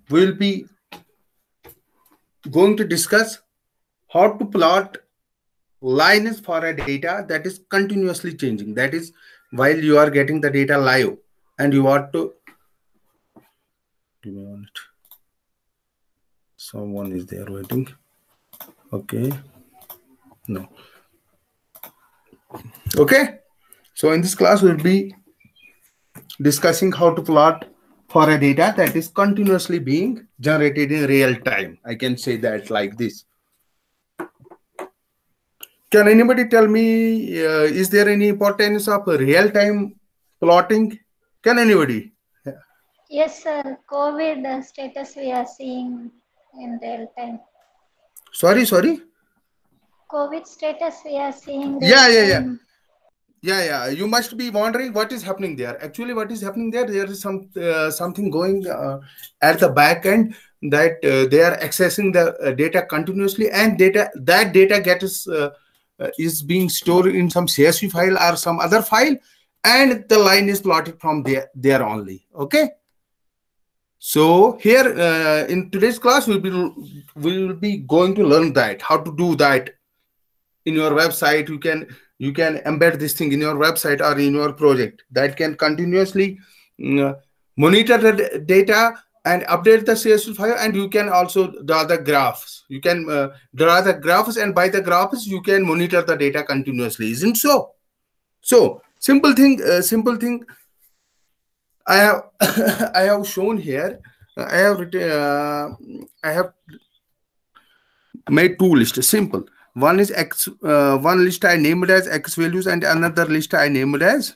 we will be going to discuss how to plot lines for a data that is continuously changing. That is, while you are getting the data live and you want to give me a minute. Someone is there waiting. Okay. No. Okay. So in this class, we'll be discussing how to plot for a data that is continuously being generated in real time. I can say that like this. Can anybody tell me, is there any importance of real-time plotting? Can anybody? Yes, sir. COVID status we are seeing in real time. Sorry. COVID status we are seeing real Yeah. time. You must be wondering what is happening there. Actually, what is happening there? There is something going at the back end that they are accessing the data continuously, and that data is being stored in some CSV file or some other file, and the line is plotted from there only. Okay. So here in today's class, we will be going to learn that how to do that in your website. You can embed this thing in your website or in your project that can continuously monitor the data and update the CSV file, and you can also draw the graphs. You can draw the graphs, and by the graphs you can monitor the data continuously. Isn't so? So simple thing. I have I have shown here. I have written. I have made two lists. Simple. One is X. One list I named as X values, and another list I named as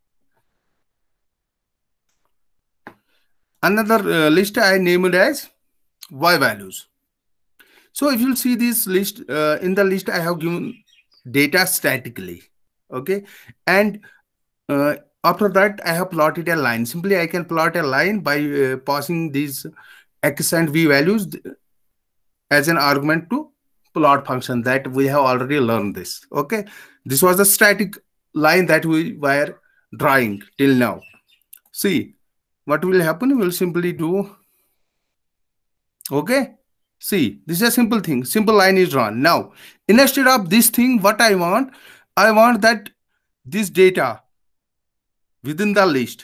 Y values. So if you'll see this list, in the list I have given data statically. Okay, and after that I have plotted a line. Simply I can plot a line by passing these X and V values as an argument to plot function that we have already learned this. Okay, this was a static line that we were drawing till now. See what will happen. We'll simply do. Okay, see, this is a simple thing. Simple line is drawn. Now instead of this thing, what I want that this data within the list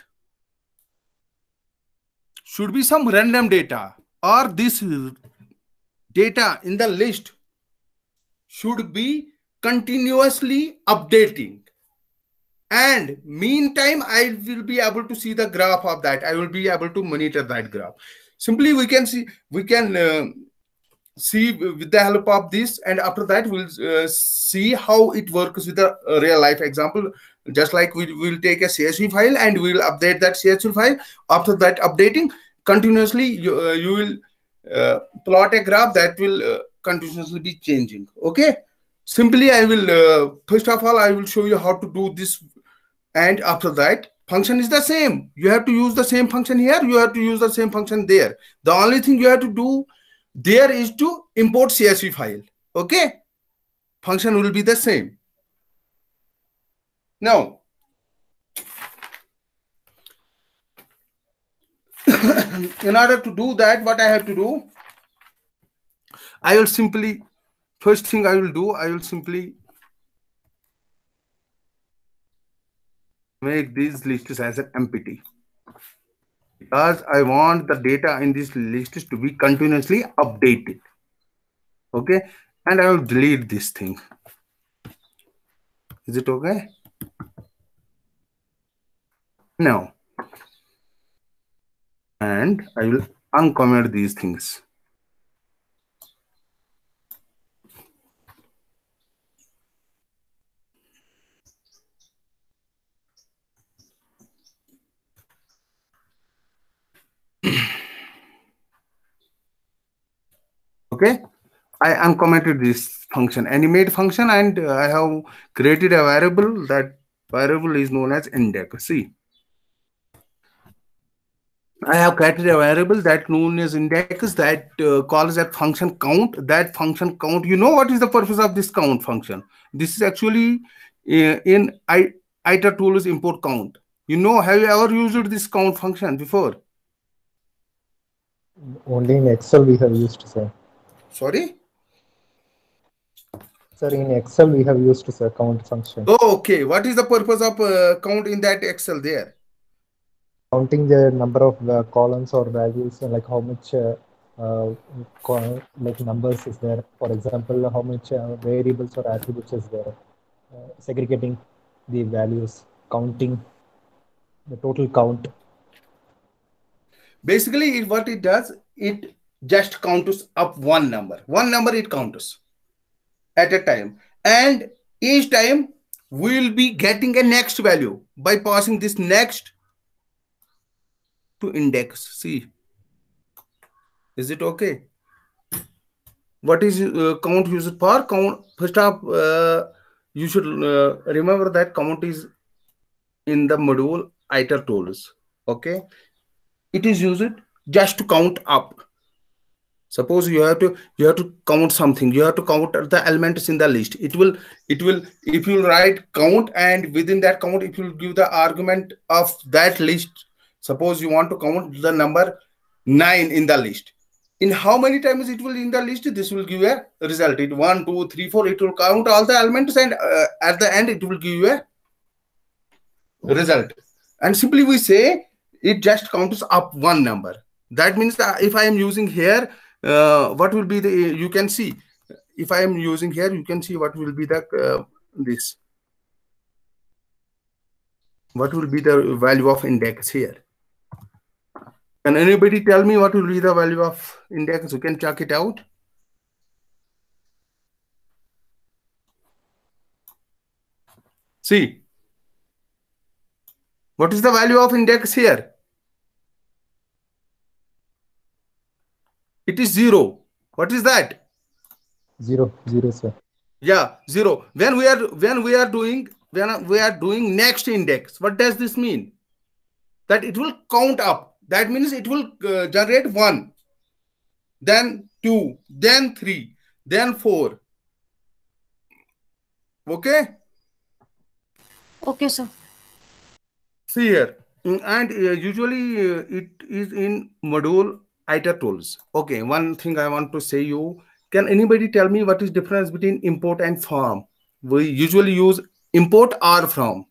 should be some random data, or this data in the list should be continuously updating, and meantime I will be able to see the graph of that. I will be able to monitor that graph. Simply we can see with the help of this, and after that we'll see how it works with a real life example. Just like we will take a CSV file and we will update that CSV file. After that updating continuously, you will plot a graph that will continuously be changing. Okay, simply I will first of all I will show you how to do this, and after that function is the same. You have to use the same function here, you have to use the same function there. The only thing you have to do there is to import CSV file. Okay, function will be the same. Now in order to do that, what I have to do, I will simply, first thing I will simply make these lists as an empty, because I want the data in this list to be continuously updated. Okay, and I will delete this thing. Is it okay? Now, and I will uncomment these things. Okay, I uncommented this function, animate function, and I have created a variable. That variable is known as index. See, I have created a variable that known as index that calls that function count. That function count, you know what is the purpose of this count function? This is actually in ITER tools import count. You know, have you ever used this count function before? Only in Excel we have used, sir. Sorry. Sir, in Excel we have used, sir, count function. Oh, okay. What is the purpose of count in that Excel there? Counting the number of columns or values, like how much like numbers is there. For example, how much variables or attributes is there. Segregating the values, counting the total count. Basically, what it does, it just counts up one number. One number it counts at a time. And each time we will be getting a next value by passing this next to index. See, is it okay? What is count used for? Count, first off, you should remember that count is in the module iter tools. Okay, it is used just to count up. Suppose you have to count something, you have to count the elements in the list. It will if you write count, and within that count it will give the argument of that list. Suppose you want to count the number 9 in the list, in how many times it will in the list, this will give a result. It 1 2 3 4, it will count all the elements, and at the end it will give you a result. And simply we say it just counts up one number. That means that if I am using here, what will be the, you can see, if I am using here, you can see what will be the this, what will be the value of index here. Can anybody tell me what will be the value of index? You can check it out. See, what is the value of index here? It is 0. What is that? 0, 0, sir. Yeah, 0. When we are doing next index, what does this mean? That it will count up. That means it will generate 1, then 2, then 3, then 4. Okay? Okay, sir. See here. And usually it is in module iter tools. Okay, one thing I want to say you, can anybody tell me what is difference between import and from? We usually use import or from.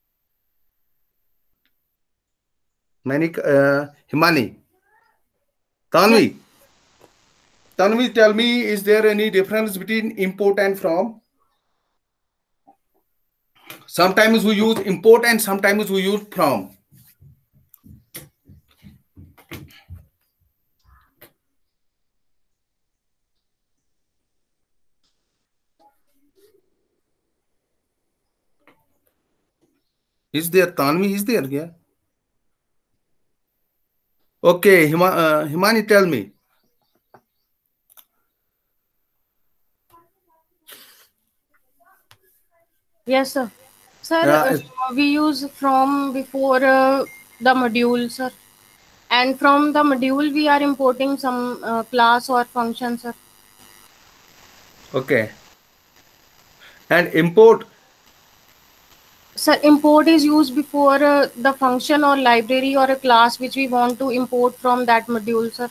Manik, Himani, Tanvi. Tanvi, tell me, is there any difference between import and from? Sometimes we use import and sometimes we use from. Is there Tanvi? Is there? Yeah. Okay, Himani, tell me. Yes, sir. Sir, we use from before the module, sir. And from the module, we are importing some class or function, sir. Okay. And import? Sir, import is used before the function or library or a class which we want to import from that module, sir.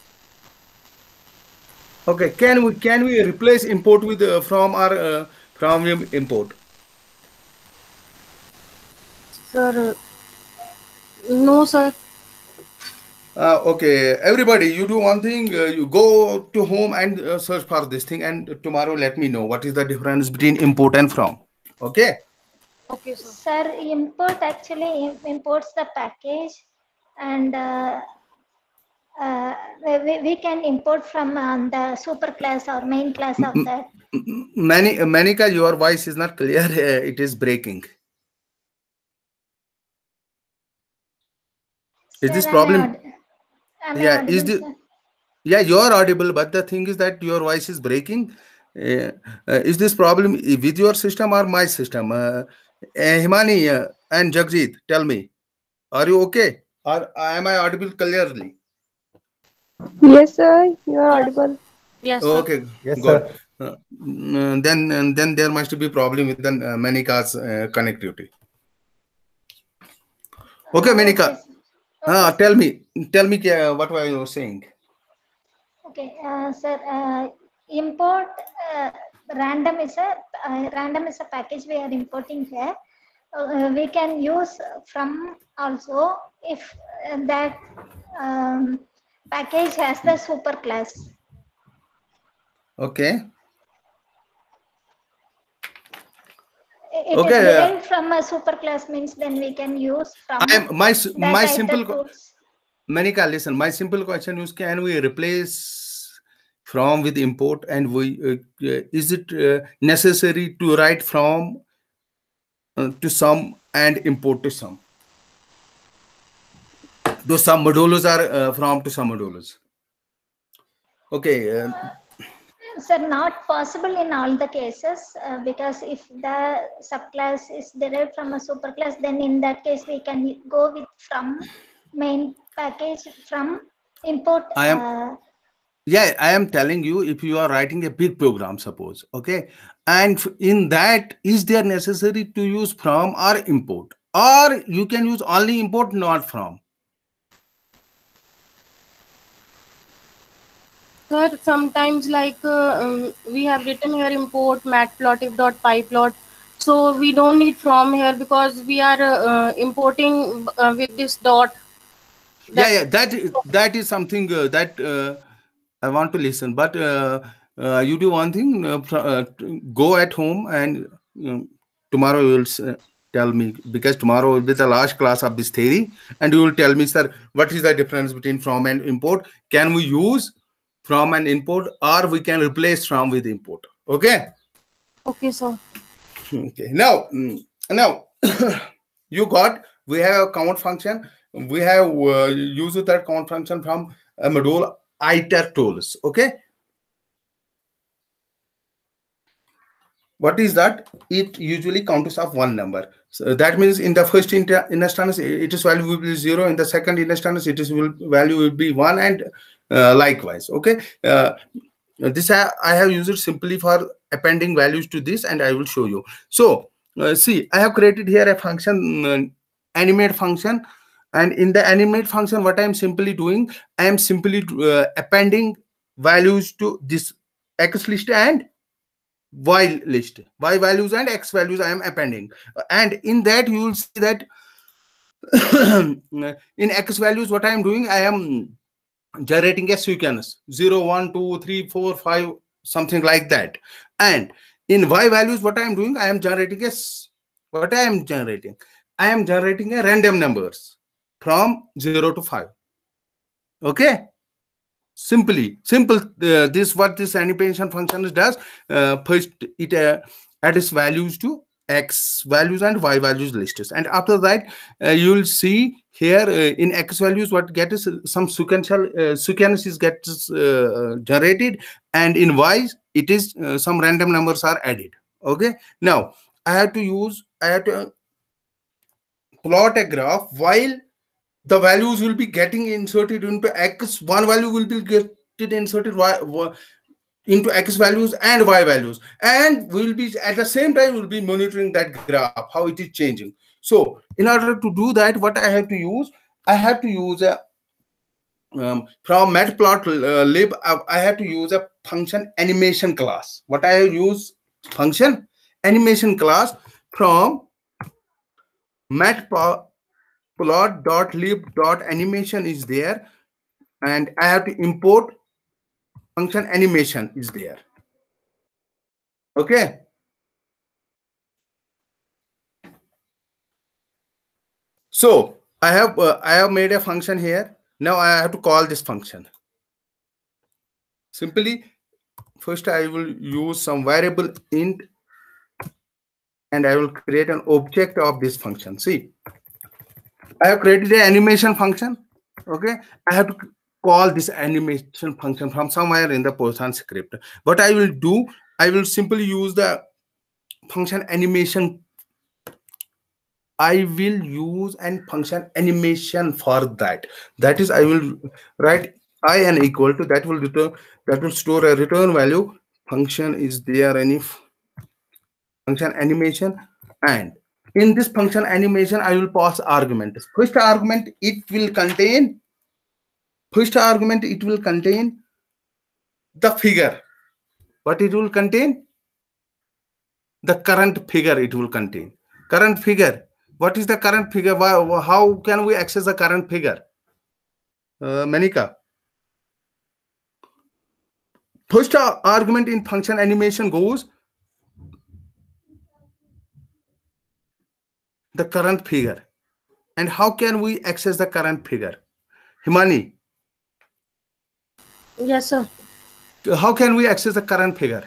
Okay. Can we replace import with from or from import? Sir, no, sir. Okay, everybody, you do one thing. You go to home and search for this thing, and tomorrow let me know what is the difference between import and from. Okay. Okay, sir. Sir, import actually imports the package, and we can import from the super class or main class of that. Manika, your voice is not clear. It is breaking. Is Sir, this problem? Yeah, is this? Yeah, you are audible, but the thing is that your voice is breaking. Is this problem with your system or my system? Himani and Jagjit, tell me, are you okay? Or am I audible clearly? Yes, sir, you are audible. Yes, sir. Okay, Yes, good. sir. Then there must be problem with the Manika's connectivity. Okay, Manika. Okay. Tell me what were you saying? Okay, sir. Import random is a package we are importing here. We can use from also if that package has the super class. Okay. It is derived from a super class, means then we can use from my simple tools. Manika, listen, my simple question is, can we replace from with import, and we is it necessary to write from to some and import to some? Those some modules are from to some modules. Okay. Sir, not possible in all the cases, because if the subclass is derived from a superclass, then in that case we can go with from main package from import. Yeah, I am telling you, if you are writing a big program, suppose, okay, and in that, is there necessary to use from or import, or you can use only import, not from? Sir, sometimes like we have written here import matplotlib.pyplot, so we don't need from here because we are importing with this dot. Yeah, that is something that I want to listen. But you do one thing: go at home, and tomorrow you will tell me, because tomorrow will be the last class of this theory, and you will tell me, sir, what is the difference between from and import? Can we use from and import, or we can replace from with import? Okay. Okay, sir. Okay. Now you got, we have a count function. We have used that count function from a module iter tools. Okay. What is that? It usually counts of one number. So that means in the first instance, its value will be 0. In the second instance, its value will be 1, and likewise. Okay. This I have used it simply for appending values to this, and I will show you. So see, I have created here a function, animate function, and in the animate function, what I am simply doing, I am simply appending values to this X list and Y list. Y values and X values I am appending, and in that you will see that in X values, what I am doing, I am generating a sequence 0, 1, 2, 3, 4, 5, something like that. And in Y values, what I am doing, I am generating a random numbers from 0 to 5. Okay. Simple. This what this animation function does. First, it adds values to X values and Y values lists, and after that, you will see here in X values what gets some sequences gets generated, and in Y it is some random numbers are added. Okay. Now I have to plot a graph while the values will be getting inserted into X. One value will be inserted into X values and Y values, and we will be at the same time we'll be monitoring that graph, how it is changing. So in order to do that, what I have to use, I have to use a from matplotlib, I have to use a function animation class. What I have used, function animation class from matplotlib.animation is there, and I have to import function animation is there. Okay. So I have made a function here. Now I have to call this function. Simply, first I will use some variable int, and I will create an object of this function. See, I have created an animation function. Okay. I have to call this animation function from somewhere in the Python script. What I will do, I will simply use the function animation. I will use an function animation for that. That is, I will write in equal to, that will store a return value. Function is there, any function animation, and in this function animation I will pass arguments. First argument it will contain the figure. What it will contain? The current figure it will contain. Current figure. What is the current figure? How can we access the current figure? Manika. First argument in function animation goes the current figure. And how can we access the current figure? Himani. Yes, sir. How can we access the current figure?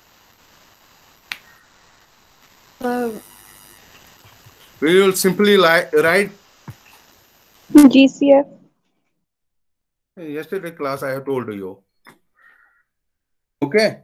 We will simply write. GCF. Yesterday class I have told you. Okay.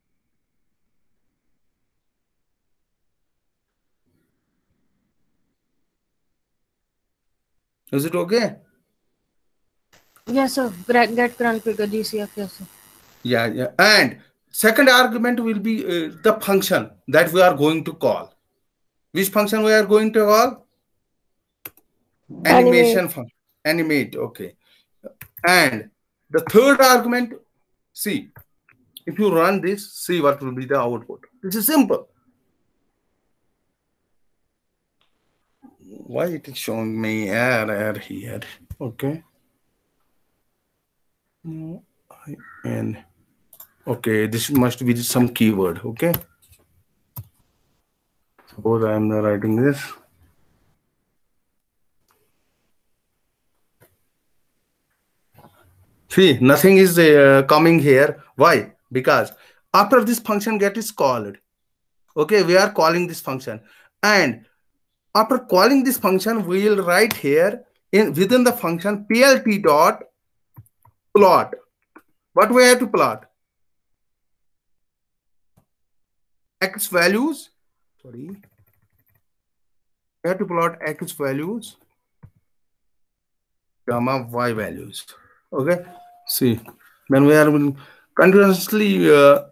Is it okay? Yes, sir. Get current figure GCF. Yes, sir. Yeah. And second argument will be the function that we are going to call. Which function we are going to call? Animation function. Animate. Okay. And the third argument, see, if you run this, see what will be the output. This is simple. Why it is showing me error here? Okay. And okay, this must be some keyword. Okay. Suppose I am writing this. See, nothing is coming here. Why? Because after this function get is called, okay, we are calling this function, and after calling this function, we will write here within the function plt dot plot. What we have to plot? X values. Sorry. We have to plot X values, gamma Y values. Okay. See, then we are continuously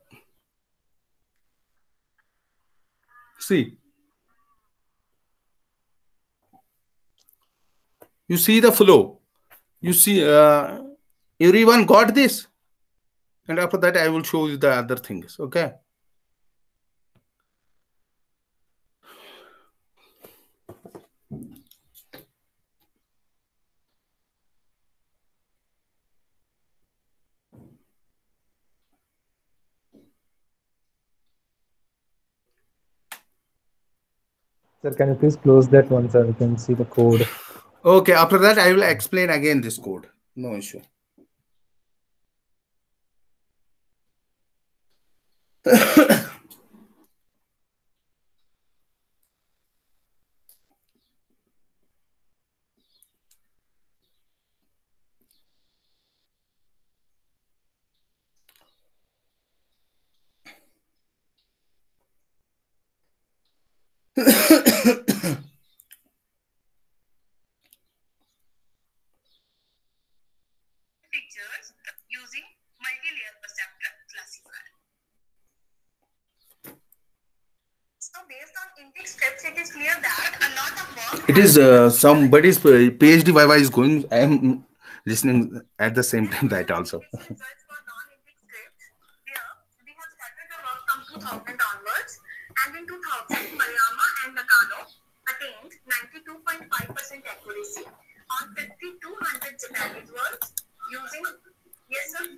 see. You see the flow. You see, everyone got this. And after that, I will show you the other things. Okay. Sir, can you please close that one so we can see the code? Okay, after that, I will explain again this code. No issue. Pictures using multi-layer perceptor classifier. So based on intake scripts, it is clear that a lot of work. It is somebody's PhD Viva is going. I am listening at the same time that also. Results for non-intake scripts. Here we have started the work from 2000 onwards, and in 2000, Mariama and Nakano attained 92.5% accuracy on 5200 Japanese words using. Yes, sir.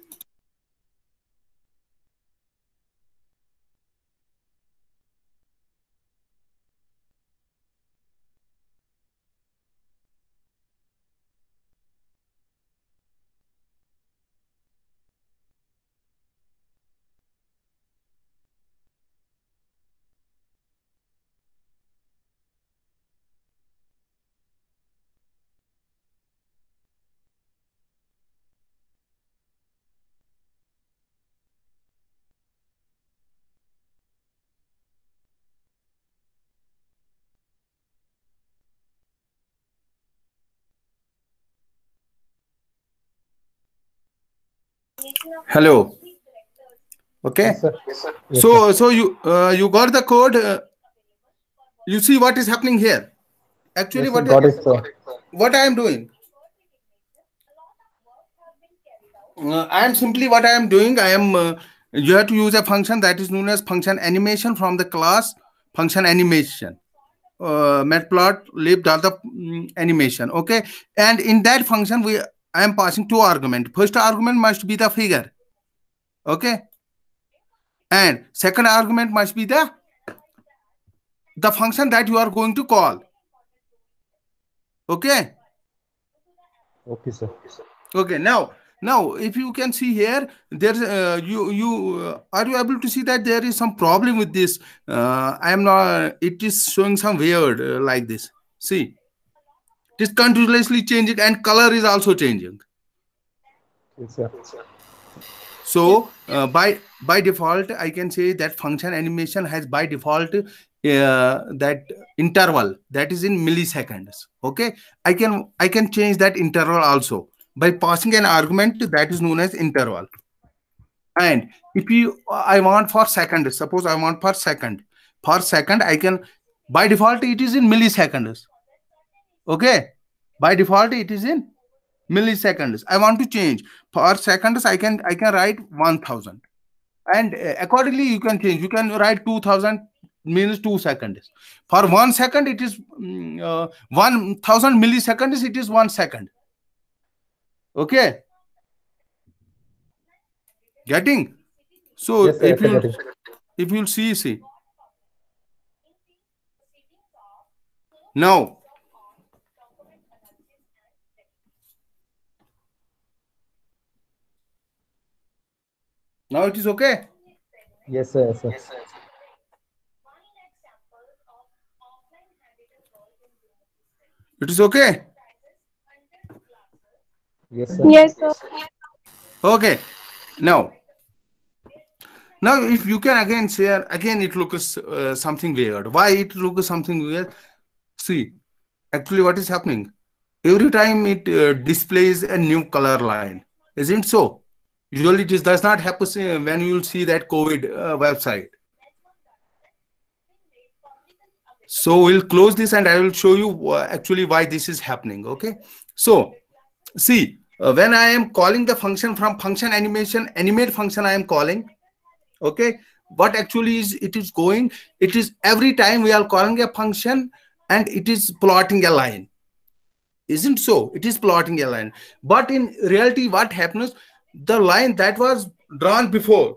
Hello. Okay. Yes, sir. Yes, sir. Yes, So you got the code. You see what is happening here. Actually, got it, sir. what I am doing. I am simply what I am doing. I am you have to use a function that is known as function animation from the class function animation. Matplotlib does the animation. Okay, and in that function I am passing two arguments. First argument must be the figure. Okay, and second argument must be the function that you are going to call. Okay. Okay, sir. Okay. Now, if you can see here, there's you are you able to see that there is some problem with this? I am not. It is showing some weird like this. See, it is continuously changing, and color is also changing. Yes, sir. So by default, I can say that function animation has by default that interval that is in milliseconds. Okay, I can change that interval also by passing an argument that is known as interval. And if I want for second, suppose I want per second. Per second, I can by default it is in milliseconds. Okay, by default it is in milliseconds. I want to change per seconds. I can write 1000, and accordingly you can change. You can write 2000 means 2 seconds. For 1 second it is 1000 milliseconds. It is 1 second. Okay, getting? So Yes, sir. Yes, sir, getting. if you'll see now. Now it is okay. Yes, sir. Yes, sir. It is okay. Yes, sir. Yes, sir. Okay. Now if you can again share, again it looks something weird. Why it looks something weird? See, actually what is happening? Every time it displays a new color line. Isn't so? Usually it does not happen when you will see that COVID website. So we'll close this and I will show you actually why this is happening. Okay. So see, when I am calling the function from function animation, animate function I am calling. Okay. What actually is it is going? It is every time we are calling a function and it is plotting a line. Isn't so? It is plotting a line. But in reality, what happens? The line that was drawn before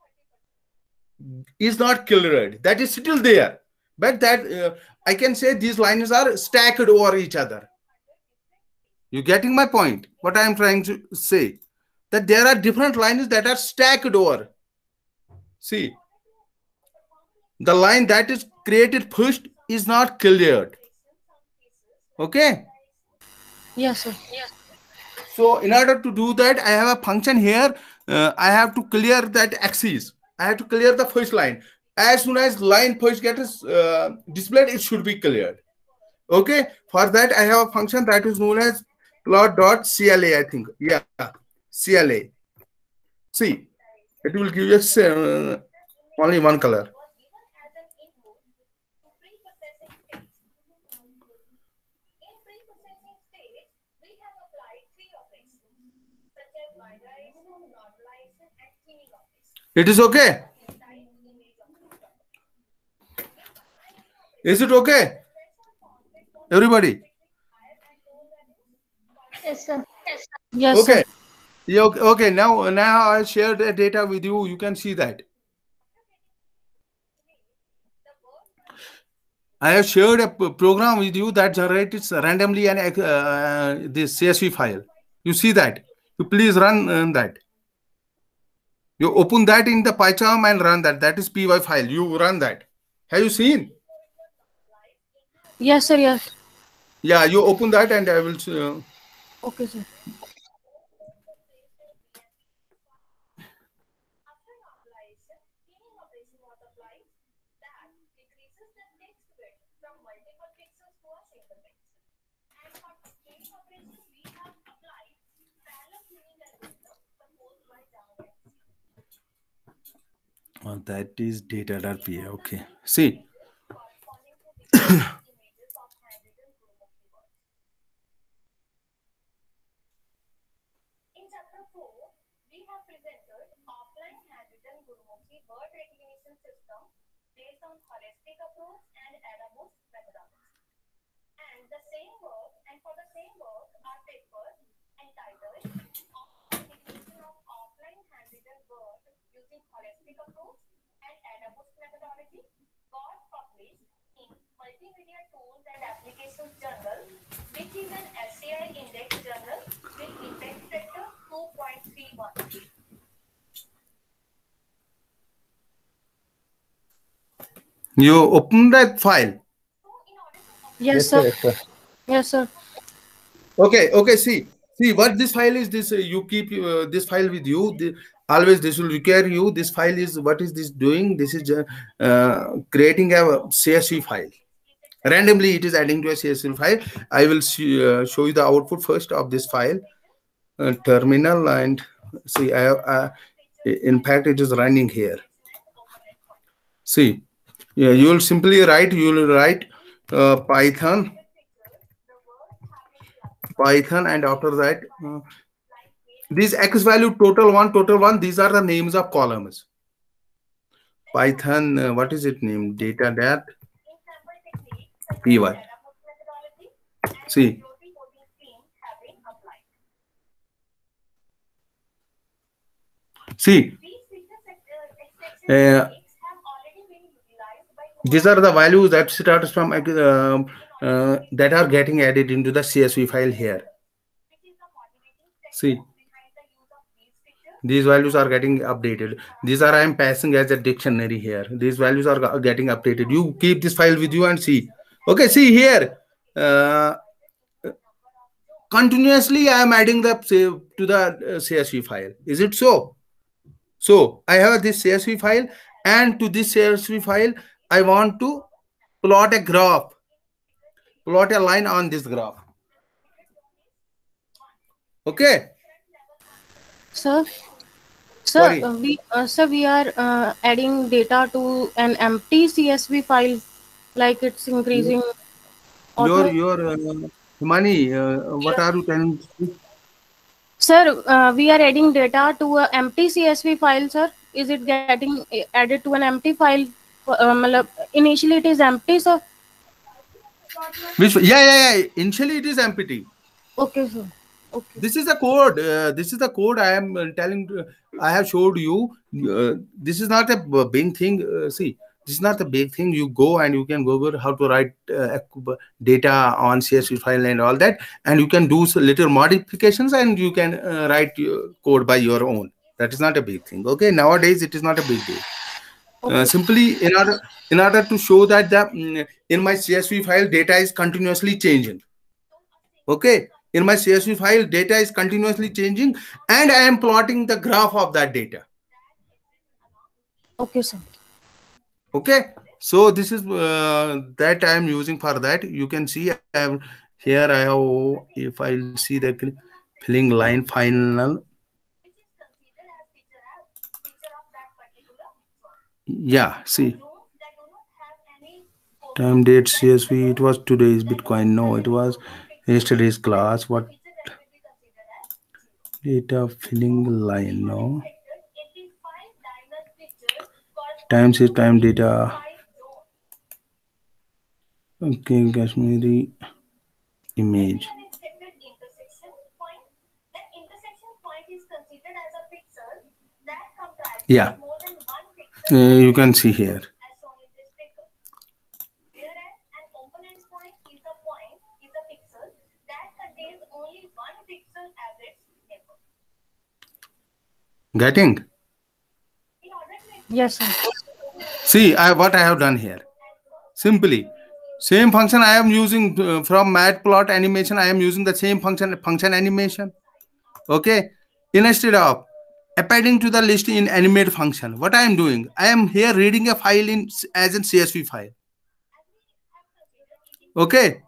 is not cleared. That is still there. But that I can say these lines are stacked over each other. You getting my point? What I am trying to say? That there are different lines that are stacked over. See, the line that is created first is not cleared. Okay? Yes, sir. So in order to do that, I have a function here. I have to clear that axis. I have to clear the first line. As soon as line first gets displayed, it should be cleared. Okay. For that, I have a function that is known as plot.cla. I think. Yeah, CLA. See, it will give us only one color. It is okay. Is it okay? Everybody? Yes, sir. Yes, Okay. sir. Yeah, okay. Now I shared the data with you. You can see that. I have shared a program with you that generates randomly this CSV file. You see that? You please run that. You open that in the PyCharm and run that. That is py file. You run that. Have you seen? Yes, sir. Yes. Yeah, you open that and I will. Okay, sir. That is data.py. Okay. See. the word recognition system based on holistic approach and Adamos methodology. And the same work, and for the same work, our paper entitled Recognition of Offline Handwritten Word Using Holistic Approach and Adamos Methodology got published in Multimedia Tools and Applications Journal, which is an SCI index journal with effect factor 2.31. You open that file. Yes, sir. Yes, sir. Yes, sir. Okay. See what this file is. This you keep this file with you. Always this will require you. This file is what is this doing? This is creating a CSV file. Randomly, it is adding to a CSV file. I will show you the output first of this file. Terminal, and see, in fact, it is running here. See, yeah, you will simply write. You will write Python, and after that, these x value total one. These are the names of columns. Python, what is it named? Data that py. See. See, these are the values that starts from that are getting added into the CSV file here. See, these values are getting updated. These are I am passing as a dictionary here. These values are getting updated. You keep this file with you and see. Okay, see here. Continuously, I am adding the to the CSV file. Is it so? So I have this CSV file, and to this CSV file, I want to plot a graph, plot a line on this graph. Okay. Sir, we are adding data to an empty CSV file, like it's increasing. Your money. What are you telling? Sir, we are adding data to an empty CSV file, sir. Is it getting added to an empty file? Initially, it is empty, sir. Which? Yeah. Initially, it is empty. Okay, sir. Okay. This is the code. This is the code I am telling. I have showed you. This is not a big thing. See, this is not a big thing. You go and you can Google how to write data on CSV file and all that, and you can do little modifications and you can write code by your own. That is not a big thing. Okay, nowadays it is not a big deal. Okay. Simply in order to show that the in my CSV file data is continuously changing. Okay. In my CSV file, data is continuously changing, and I am plotting the graph of that data. Okay, sir. Okay, so this is that I am using for that. You can see I have here. I have, if I see the filling line final. Yeah, see. Time date CSV. It was today's Bitcoin. No, it was yesterday's class. What data filling line? No. Time is time data. Okay, Kashmiri image. Yeah, you can see here. Getting? Yes, sir. See, what I have done here. Simply, same function I am using from Matplot animation. I am using the same function animation. Okay. Instead of appending to the list in animate function, what I am doing, I am here reading a file as a CSV file. Okay.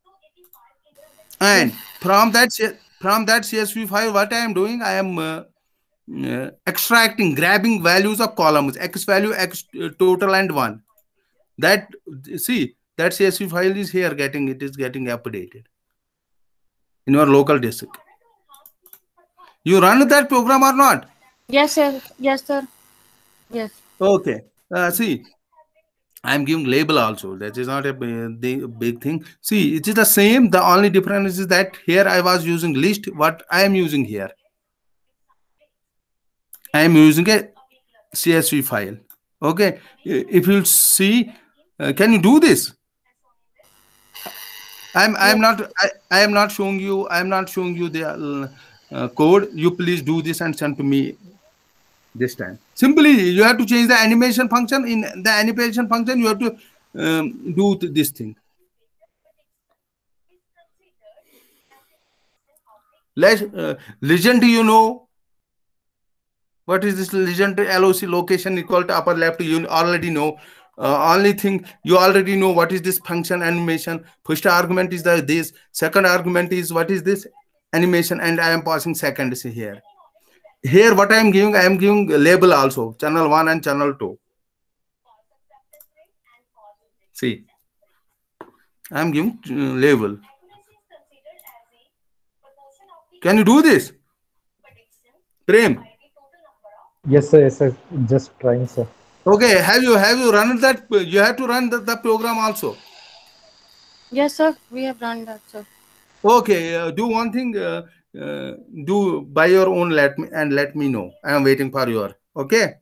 And from that CSV file, what I am doing, I am extracting, grabbing values of columns, x value, x total, and 1. That, see, that CSV file is here getting updated in your local disk. You run that program or not? Yes, sir. Yes, sir. Yes. Okay. See, I'm giving label also. That is not a big thing. See, it is the same. The only difference is that here I was using list. What I am using here, I am using a CSV file. Okay. If you see, can you do this? I'm Yes. not I am not showing you. I am not showing you the code. You please do this and send to me this time. Simply, you have to change the animation function. In the animation function, you have to do this thing. Legend, you know what is this legend? LOC location equal to upper left. You already know. Only thing you already know what is this function animation. First argument is the this. Second argument is what is this animation, and I am passing second here. Here, what I am giving label also channel 1 and channel 2. See, I am giving label. Can you do this? Prem. Yes, sir. Yes, sir. Just trying, sir. Okay, have you run that? You have to run the program also. Yes, sir. We have done that, sir. Okay, do one thing. Do by your own. Let me know. I am waiting for your. Okay.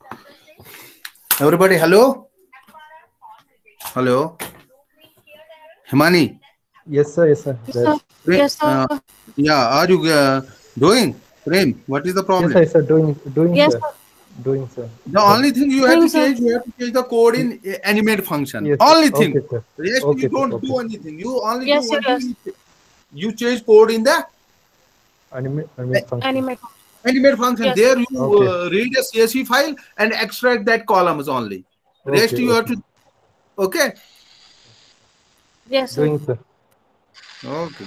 Everybody, hello? Hello? Himani? Yes, sir. Yes, sir. Yes, There. sir. Yes, Uh, sir. yeah, are you doing? Prem, what is the Yes, problem? sir. Yes, sir. Doing, Yes, sir. sir. Doing, sir. The Done. only thing Doing, sir. you have to change the code in animate function. Yes, sir. Only thing. Okay, sir. Rest you Okay, sir. don't Okay. do anything. You only do Yes, one yes. thing. You change code in the Animate function. Animate. animate function. Yes, sir. There you Okay. read a CSV file and extract that columns only. Rest Okay. you have Okay. to. Okay. Yes, sir. Doing, sir. Okay.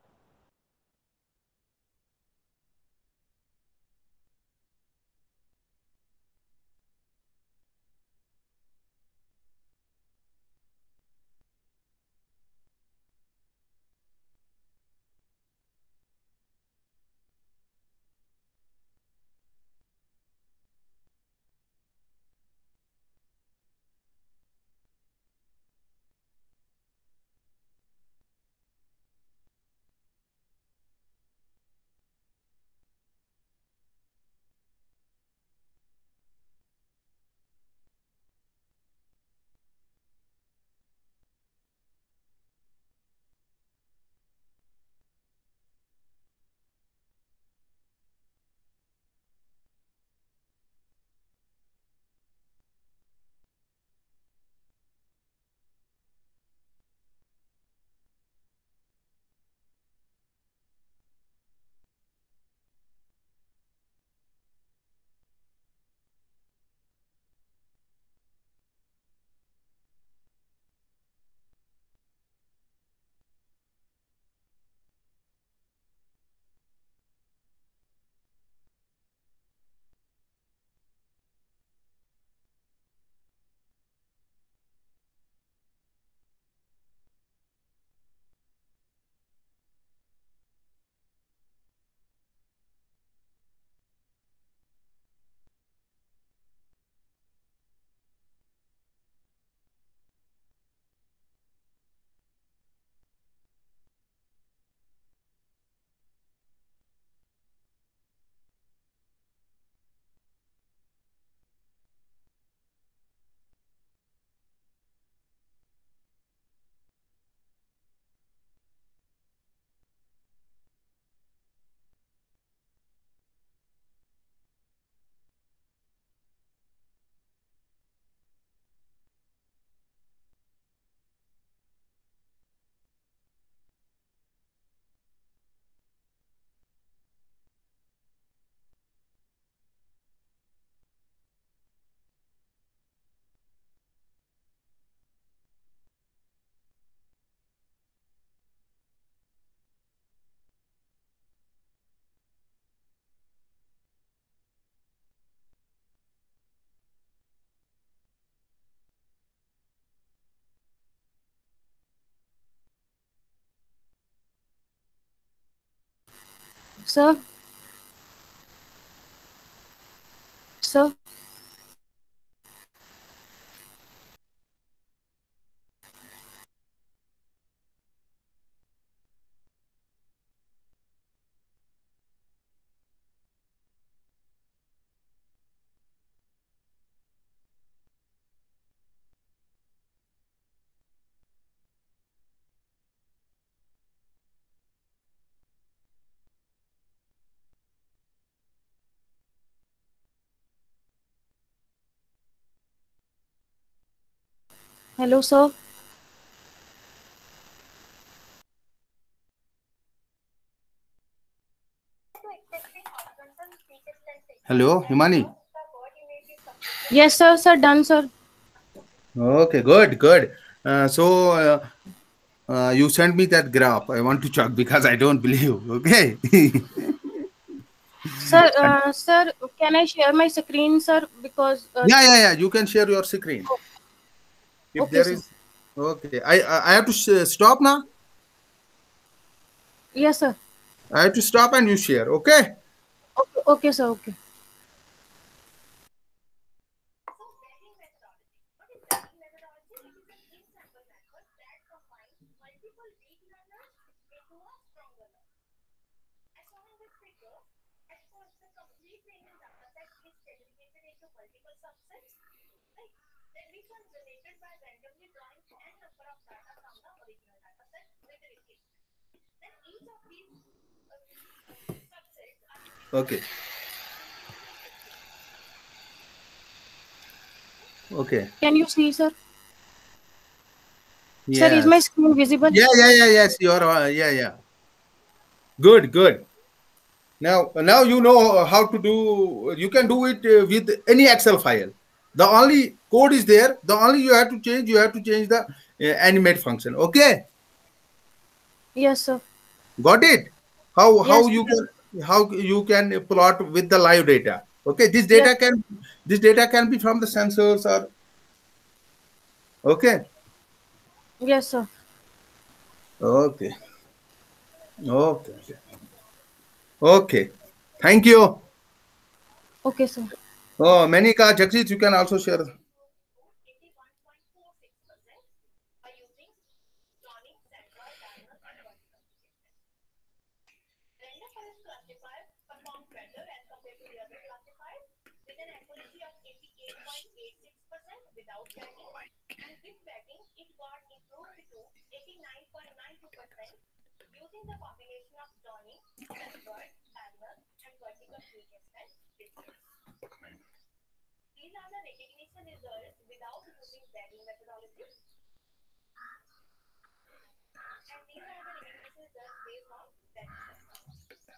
Sir. Sir. Hello, sir. Hello, Himani. Yes, sir. Sir, done, sir. Okay, good, good. You sent me that graph. I want to check because I don't believe. Okay. Sir, sir, can I share my screen, sir? Because Yeah. You can share your screen if okay, there sir. is. Okay. I have to stop now. Yes, sir. I have to stop and you share. Okay. Okay, okay, sir. Okay. multiple subsets, right? Then which one generated by randomly drawing n number of data from the original data set with replacement. Then each of these subsets are Okay. Okay. Can you see, sir? Sir, is my Yes. screen visible? Yes. You're. Yeah. Good. Now you know how to do. You can do it with any Excel file. The only code is there. The only you have to change. You have to change the animate function. Okay. Yes, sir. Got it? How Yes. you can plot with the live data. Okay. This data can be from the sensors or. Okay. Yes, sir. Okay. Okay. Thank you. Okay, sir. Oh, Manika, Jagjeet, you can also share. 81.46% by using Johnny, central, diagonal, and vertical. Random forest classifier performed better as compared to the other classifiers with an accuracy of 88.86% without tagging, and with tagging it got improved to 89.92% using the combination of Johnny, central, diagonal, and vertical readjustment distance. These are the recognition results without using tagging methodology. And these are the recognition results based on tagging methodology.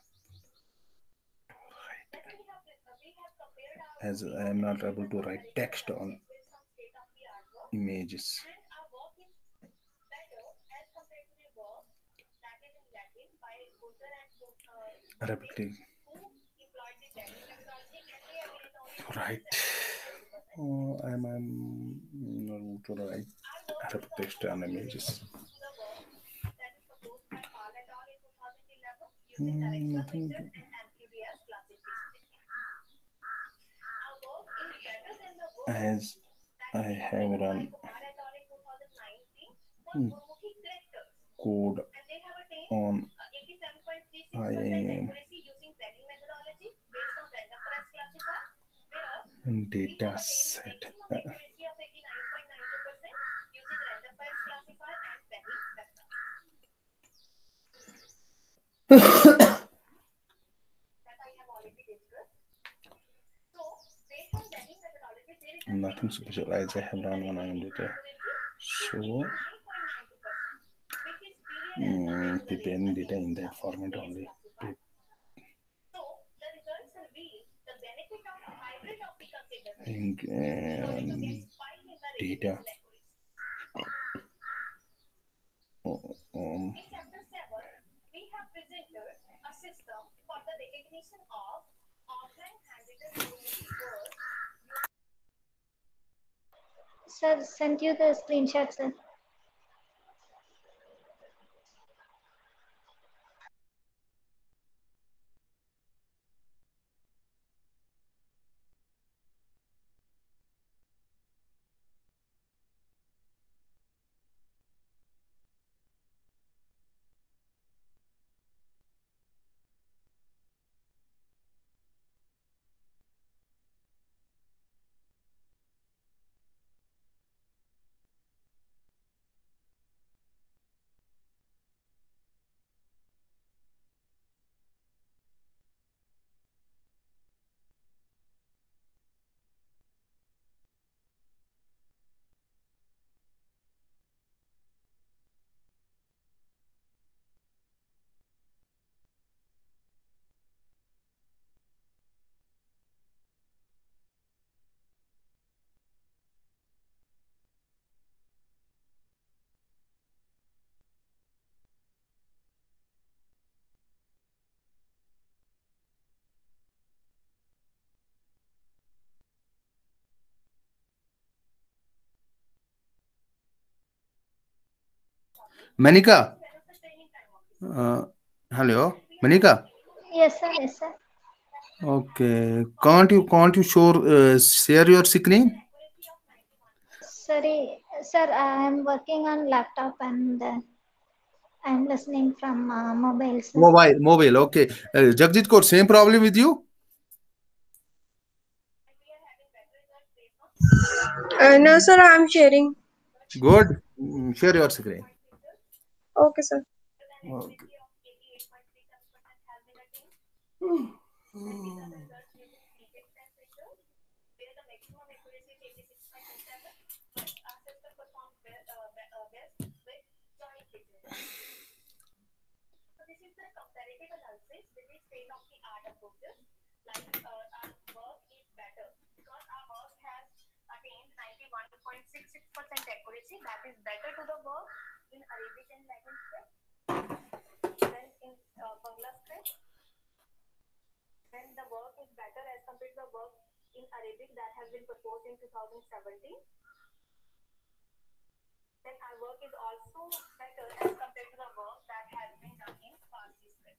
Then we have compared our As I am not able to write text on with some state-of-the-art work, images. and our work is better as compared to the work that is in Latin by Gunther and Repeating. who employed the tagging methodology, and they agreed on Right. Oh, I'm not to write text on images. the work that is proposed by Paul et al. In 2011 using directional pictures and amphibious classification. Our work is better than the work As I have run Kumar et al. In 2019 for Gurmukhi characters, code and they have attained on 87.36% IAM accuracy using tagging methodology based on random forest classifier, whereas data set. maximum accuracy of 89.92% using random forest classifier and tagging methodology. That I have already discussed. So, based on tagging methodology, there is a Nothing special. I have run on IAM data. So 9.92%, which is period preparing data in that format only. So, the results reveal the benefit of a hybrid optical signal Data. In chapter 7, we have presented a system for the recognition of offline handwritten words. Sir, sent you the screenshot, sir. Manika. Hello, Manika. Yes, sir. Yes, sir. Okay. Can't you share your screen? Sorry, sir. I am working on laptop and I am listening from mobile, sir. Mobile. Okay. Jagjit, same problem with you? No, sir, I'm sharing. Good. Share your screen. Okay, sir. Okay. Where the maximum accuracy is 86.7, but our system performs best with joint pictures. So this is the comparative analysis with the state-of-the-art approaches. Like our work is better because our work has attained 91.66% accuracy. That is better to the work in Arabic and Latin script than in Bangla script. Then the work is better as compared to the work in Arabic that has been proposed in 2017. Then our work is also better as compared to the work that has been done in Farsi script.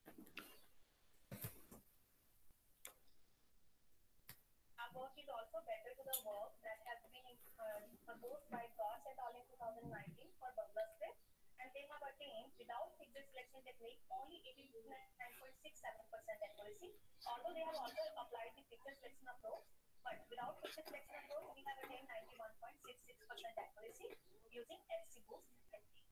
Our work is also better to the work that has been proposed by Goss et al. In 2019 for Bangla script, and they have attained without picture selection technique only 89.67% accuracy. Although they have also applied the picture selection approach, but without picture selection approach, we have attained 91.66% accuracy using XGBoost technique.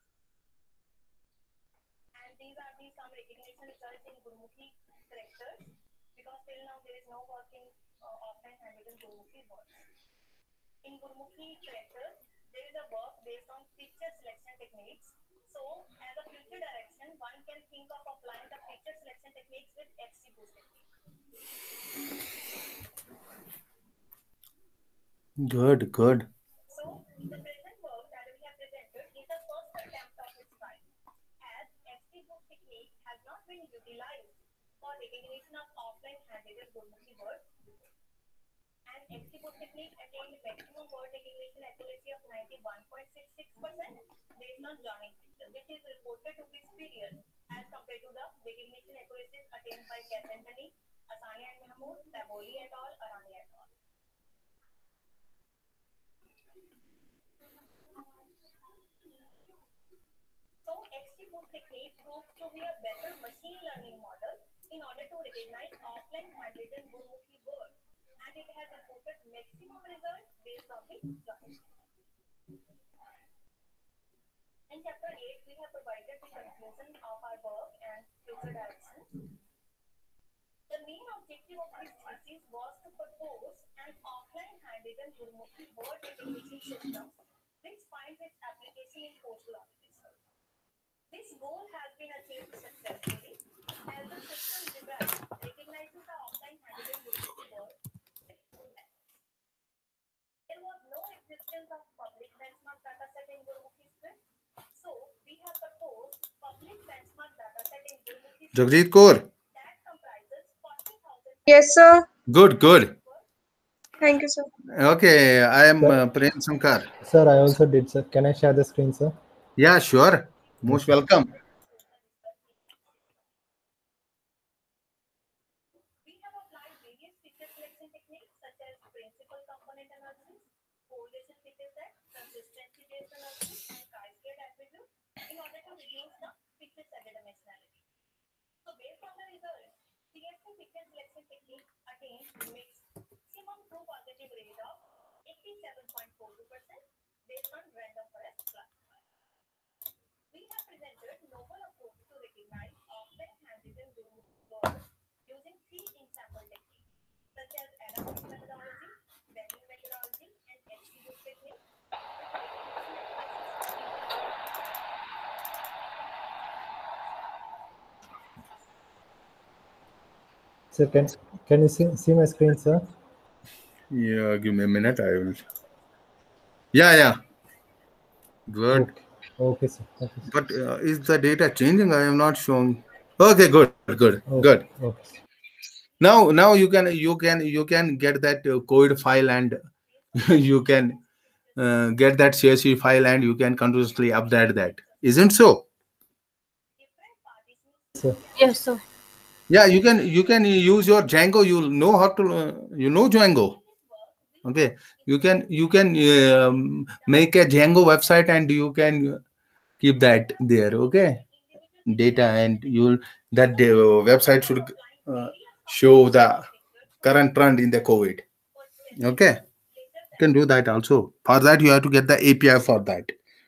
And these are the some recognition results in Gurmukhi characters, because till now there is no work in offline handwritten Gurmukhi words. In Gurmukhi characters, there is a work based on picture selection techniques. So, as a future direction, one can think of applying the picture selection techniques with XGBoost technique. Good, good. So, the present work that we have presented is the first attempt of its kind, as XGBoost technique has not been utilized for recognition of offline handwritten Gurmukhi words. And XGBoost technique attained maximum word recognition accuracy of 91.66% based on joining picture, which is reported to be superior as compared to the recognition accuracies attained by Cassandani, Asani and Mahmood, Taboli et al., Arani et al. So, XGBoost technique proves to be a better machine learning model in order to recognize offline handwritten Gurmukhi words, and it has reported maximum results based on the joint. In chapter 8, we have provided the conclusion of our work and future direction. The main objective of this thesis was to propose an offline handwritten Gurmukhi word recognition system which finds its application in postal office research. This goal has been achieved successfully as the system derived recognizes the offline handwritten Gurmukhi word. There was no existence of public benchmark dataset in Gurmukhi script, so we have proposed public benchmark dataset in Gurmukhi script Jagjit Kaur. that comprises 40,000. Yes, sir. Good, good. Thank you, sir. Okay, I am Prem Sankar. Sir, I also did, sir. Can I share the screen, sir? Yeah, sure. Most welcome. We have applied various picture selection techniques such as principal component analysis, correlation picture set, consistency based analysis, and chi-squared attribute in order to reduce the picture set dimensionality. So based on the results, CSC picture selection technique attained maximum true positive rate of 87.42% based on random forest classifier. We have presented novel approach to recognize offline handwritten Gurmukhi words using 3 in-sample techniques such as Adams methodology, Venning methodology, and XGBoost technique with recognition accuracy. Sir, can you see my screen, sir? Yeah, give me a minute. I will. Yeah. Good. Okay, sir. Okay, sir. But is the data changing? I am not showing. Okay, good. Okay. Now you can get that code file, and you can get that CSV file, and you can continuously update that. Isn't so? Sir. Yes, sir. Yeah, you can use your Django. You know how to Django. Okay, you can make a Django website, and you can keep that there. Okay, data, and that website should show the current trend in the COVID. Okay. can do that also. For that, you have to get the API for that.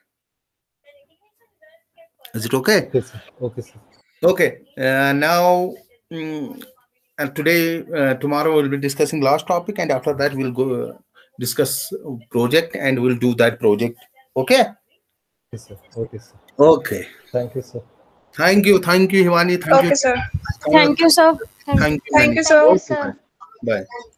Is it okay? Okay, sir. Okay, sir. Okay. Now, and today, tomorrow we'll be discussing last topic, and after that we'll go discuss project, and we'll do that project. Okay. Okay, sir. Okay, sir. Okay. Thank you, sir. Thank you, Himani. Thank Okay, you. sir. Thank you, sir. Thank you. Thank you, Himani. sir. Thank you, sir. Bye.